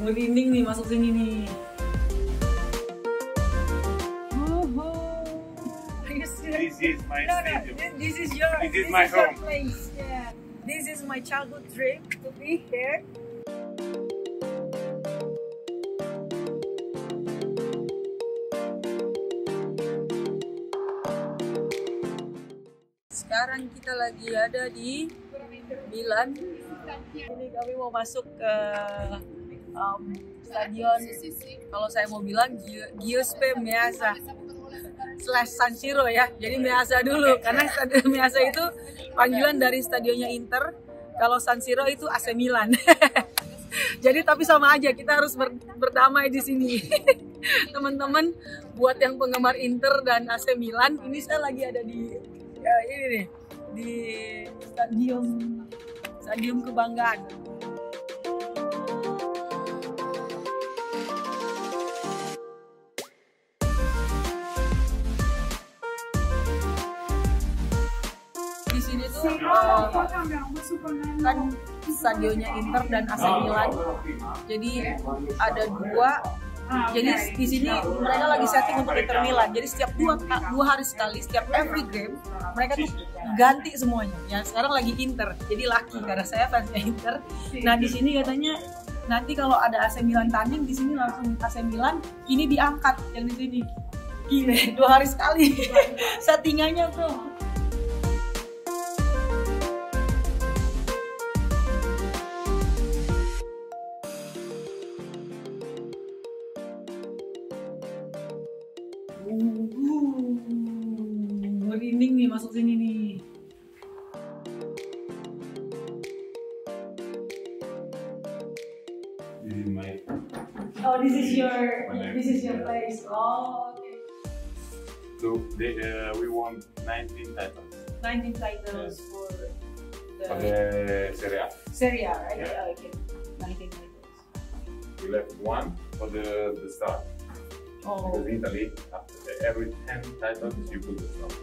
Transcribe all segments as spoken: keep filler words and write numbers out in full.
Merinding nih masuk sini nih. This is my No, no, stadium. this, this is your, This is this my is your home. place. Yeah, this is my childhood dream to be here. Sekarang kita lagi ada di Milan. Ini kami mau masuk ke um, stadion. Kalau saya mau bilang Giuseppe Meazza slash San Siro ya. Jadi Meazza dulu karena stadion Meazza itu panggilan dari stadionnya Inter. Kalau San Siro itu A C Milan. Jadi tapi sama aja, kita harus ber, berdamai di sini. Teman-teman, buat yang penggemar Inter dan A C Milan, ini saya lagi ada di ya, ini nih, di stadion stadion kebanggaan. Di sini tuh uh, kan stadionnya Inter dan A C Milan. Jadi ada dua. Jadi di sini mereka lagi setting untuk Inter Milan. Jadi setiap dua dua hari sekali, setiap every game mereka tuh ganti semuanya. Ya sekarang lagi Inter. Jadi laki karena saya fansnya Inter. Nah di sini katanya nanti kalau ada A C Milan tanding di sini langsung A C Milan ini diangkat yang di sini. Gile, dua hari sekali settingannya bro. Merinding nih masuk sini nih. This is my. Oh, this is your this is your place. Oh, okay. So they, uh, we won nineteen titles nineteen titles for for the the Serie A. Serie A, right? Yeah. Okay. nineteen titles. We left one for the the start. Oh. Because in Italy, after every ten titles, you put the star.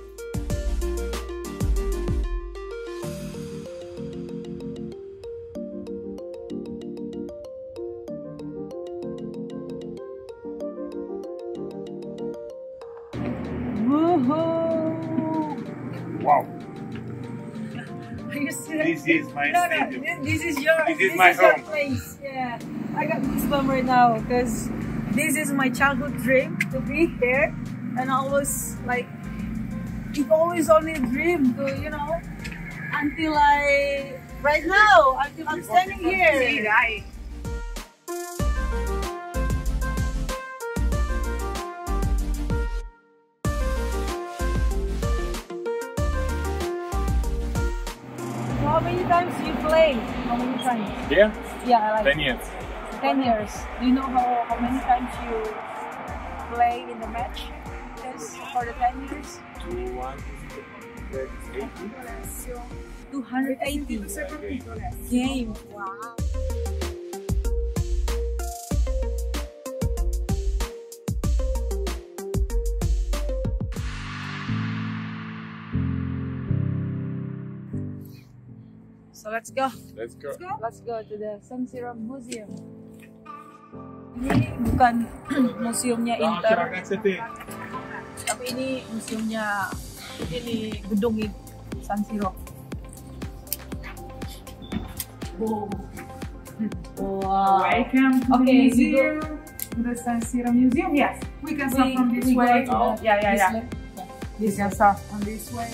Woohoo! Wow! Are you serious? This is my No, no, stadium. this, this is your This is this my is your home. place. Yeah, I got goosebumps right now because this is my childhood dream to be here, and I was like, it always only a dream to you know until I right now until I'm standing here. How many times you play? How many times? Here, Yeah, I like ten years. ten years. Do you know how, how many times you play in the match? Yes, for the ten years? Two, one, eighty. two hundred eighty game. Wow. So let's go. Let's go. Let's go to the San Siro Museum. Ini bukan museumnya Inter, tapi ini museumnya ini gedung ini San Siro. Wow. Wow. Welcome to Okay, the museum, to the San Siro Museum. Yes, we can start We- from this we go way. to the- yeah, yeah, this yeah. way. We can start on this way.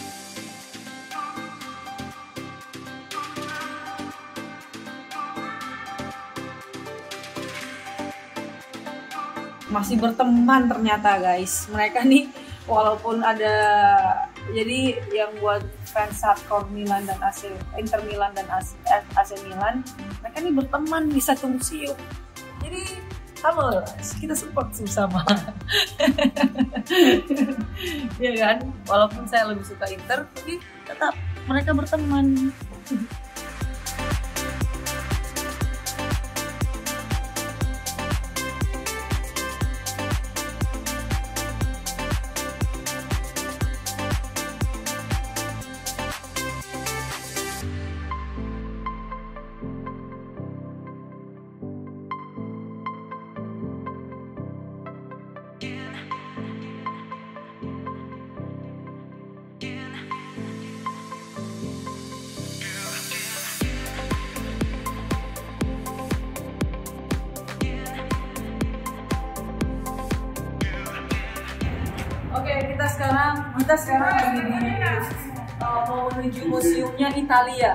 Masih berteman ternyata guys. Mereka nih walaupun ada jadi yang buat fans hardcore Milan dan A C Inter Milan dan A C Milan, mereka nih berteman di satu museum. Jadi halo, kita support bersama. Ya kan? Walaupun saya lebih suka Inter, tapi tetap mereka berteman. sekarang kita sekarang lagi di uh, mau menuju museumnya Italia.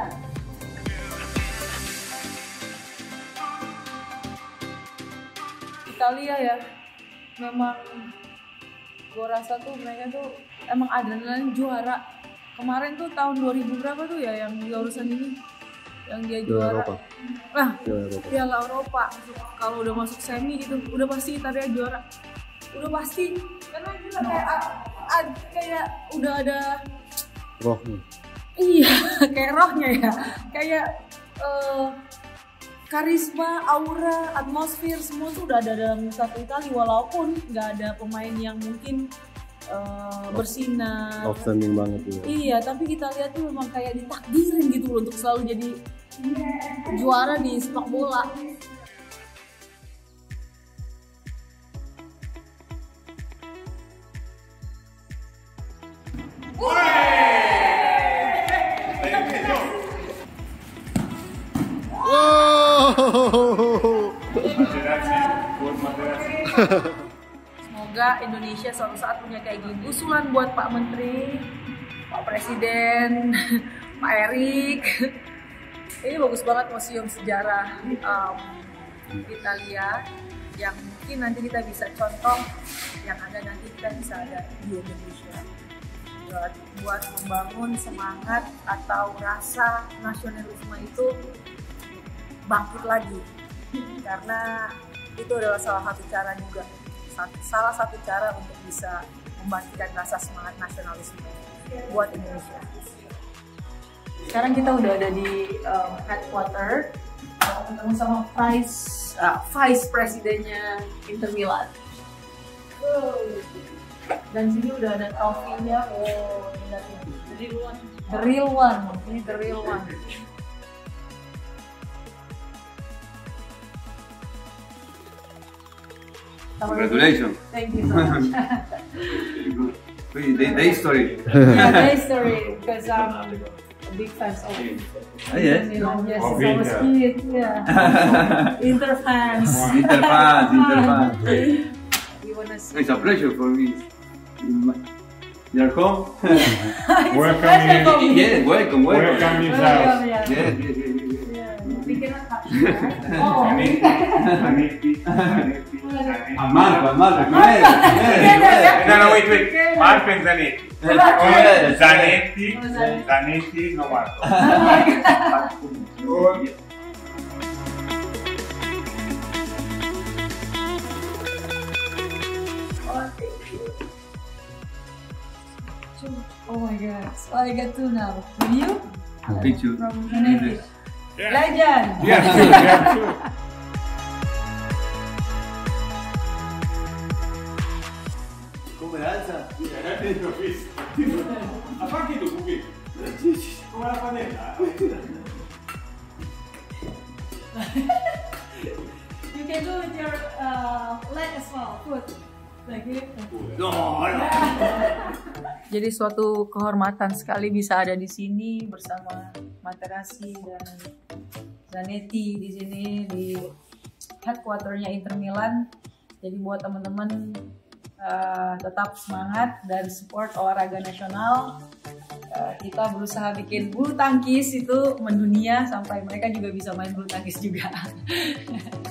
Italia ya, memang gue rasa tuh mereka tuh emang adrenalin juara. Kemarin tuh tahun dua ribu berapa tuh ya yang di urusan ini, yang dia juara. Nah, Piala Eropa. Kalau udah masuk semi itu udah pasti Italia juara. Udah pasti, karena kita kayak ad, kayak udah ada rohnya. Iya, kayak rohnya ya, kayak uh, karisma, aura, atmosfer semua tuh udah ada dalam satu Italia, walaupun nggak ada pemain yang mungkin uh, bersinar. Outstanding banget ya. Iya, tapi kita lihat tuh memang kayak ditakdirin gitu loh untuk selalu jadi juara di sepak bola. Semoga Indonesia suatu saat punya kayak gini. Usulan buat Pak Menteri, Pak Presiden, Pak Erik. Ini bagus banget museum sejarah um, Italia yang mungkin nanti kita bisa contoh, yang ada nanti kita bisa ada di Indonesia. Buat, buat membangun semangat atau rasa nasionalisme itu bangkit lagi, karena itu adalah salah satu cara juga, salah satu cara untuk bisa membangkitkan rasa semangat nasionalisme buat Indonesia. Sekarang kita udah ada di um, headquarter, ketemu sama vice uh, vice presidennya Inter Milan. Oh. Dan sini udah ada trofinya. Oh, the real one. The real one, ini the real one. Congratulations. Thank you so much. the, the history. Yeah, the history, because I'm a big fan of Oh, yes. Milan. Yes, Of since I was Inter. kid. Yeah. Inter fans. Inter fans, Inter fans. We wanna see. It's a pleasure for me. You're home? Welcome in. Yes, welcome, welcome. Welcome in Welcome, house. yeah. Yes, yes, yes, yes. Yeah, we cannot touch that. Oh. Zanetti, Zanetti, Zanetti, Zanetti. Marco, Marco, yes, yes, yes. No, no, wait, wait. Marco and Zanetti. Yes. Zanetti, Oh, Zanetti. Zanetti, no Marco. Oh my god, so I got two now. With you? Picture. From Zanetti. Legend! Yes, yeah, sure. Come alza? Ha fatto tu, Cupi? Come la panella? You can do with your uh, leg as well, foot. Like it. No, no. Jadi suatu kehormatan sekali bisa ada di sini bersama Materazzi dan Zanetti di sini di headquarternya Inter Milan. Jadi buat teman-teman uh, tetap semangat dan support olahraga nasional. Uh, kita berusaha bikin bulu tangkis itu mendunia sampai mereka juga bisa main bulu tangkis juga.